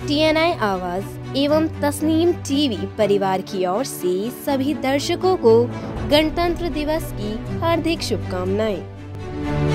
TNI आवाज एवं Tasneem TV परिवार की ओर से सभी दर्शकों को गणतंत्र दिवस की हार्दिक शुभकामनाएं।